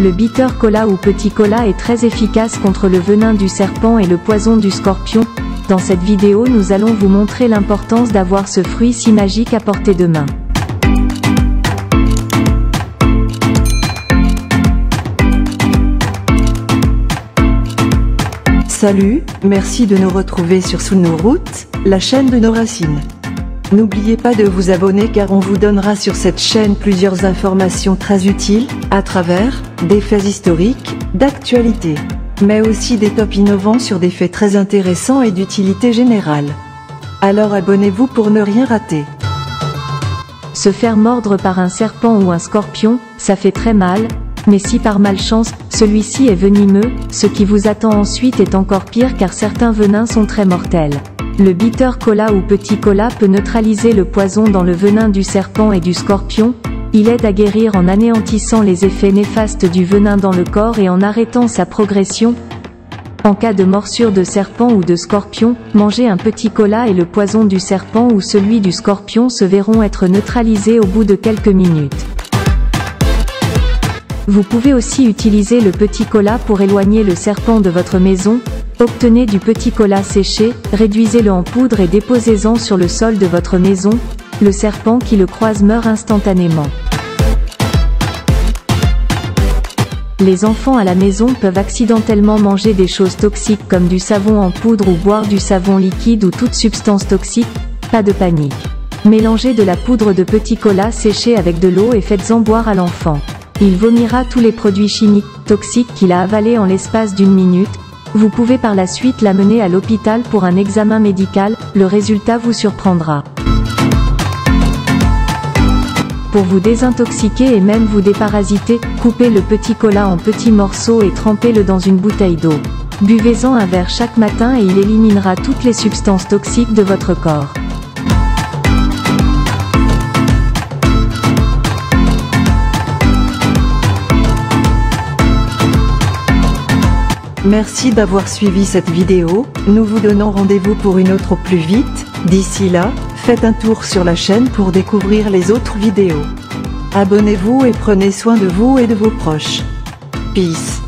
Le bitter kola ou petit kola est très efficace contre le venin du serpent et le poison du scorpion. Dans cette vidéo, nous allons vous montrer l'importance d'avoir ce fruit si magique à portée de main. Salut, merci de nous retrouver sur Sous nos routes, la chaîne de nos racines. N'oubliez pas de vous abonner car on vous donnera sur cette chaîne plusieurs informations très utiles, à travers des faits historiques, d'actualité, mais aussi des tops innovants sur des faits très intéressants et d'utilité générale. Alors abonnez-vous pour ne rien rater. Se faire mordre par un serpent ou un scorpion, ça fait très mal, mais si par malchance, celui-ci est venimeux, ce qui vous attend ensuite est encore pire car certains venins sont très mortels. Le bitter kola ou petit kola peut neutraliser le poison dans le venin du serpent et du scorpion. Il aide à guérir en anéantissant les effets néfastes du venin dans le corps et en arrêtant sa progression. En cas de morsure de serpent ou de scorpion, mangez un petit kola et le poison du serpent ou celui du scorpion se verront être neutralisés au bout de quelques minutes. Vous pouvez aussi utiliser le petit kola pour éloigner le serpent de votre maison. Obtenez du petit kola séché, réduisez-le en poudre et déposez-en sur le sol de votre maison. Le serpent qui le croise meurt instantanément. Les enfants à la maison peuvent accidentellement manger des choses toxiques comme du savon en poudre ou boire du savon liquide ou toute substance toxique. Pas de panique. Mélangez de la poudre de petit kola séché avec de l'eau et faites-en boire à l'enfant. Il vomira tous les produits chimiques, toxiques qu'il a avalés en l'espace d'une minute. Vous pouvez par la suite l'amener à l'hôpital pour un examen médical, le résultat vous surprendra. Pour vous désintoxiquer et même vous déparasiter, coupez le petit kola en petits morceaux et trempez-le dans une bouteille d'eau. Buvez-en un verre chaque matin et il éliminera toutes les substances toxiques de votre corps. Merci d'avoir suivi cette vidéo, nous vous donnons rendez-vous pour une autre au plus vite. D'ici là, faites un tour sur la chaîne pour découvrir les autres vidéos. Abonnez-vous et prenez soin de vous et de vos proches. Peace.